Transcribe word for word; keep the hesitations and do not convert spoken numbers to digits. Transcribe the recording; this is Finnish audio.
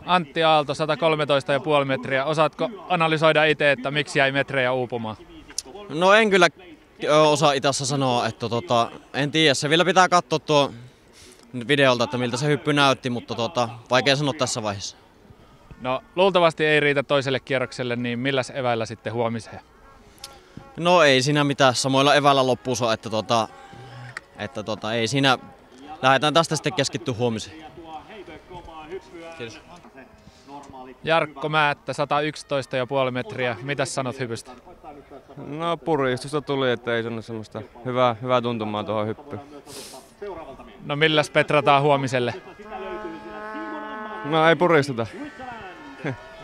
Antti Aalto, sata kolmetoista pilkku viisi metriä. Osaatko analysoida itse, että miksi jäi metrejä uupumaan? No en kyllä osaa itse sanoa, että tota, en tiedä. Se vielä pitää katsoa tuo videolta, että miltä se hyppy näytti, mutta tota, vaikea sanoa tässä vaiheessa. No luultavasti ei riitä toiselle kierrokselle, niin milläs eväillä sitten huomiseen? No ei siinä mitään, samoilla eväillä loppuus on, että, tota, että tota, ei siinä, lähdetään tästä sitten keskittyä huomiseen. Kiitos. Jarkko Määttä, sata yksitoista pilkku viisi metriä. Mitäs sanot hypystä? No puristusta tuli, että ei sanonut semmoista hyvää, hyvää tuntumaa tuohon hyppyyn. No milläs petrataan huomiselle? No ei puristuta.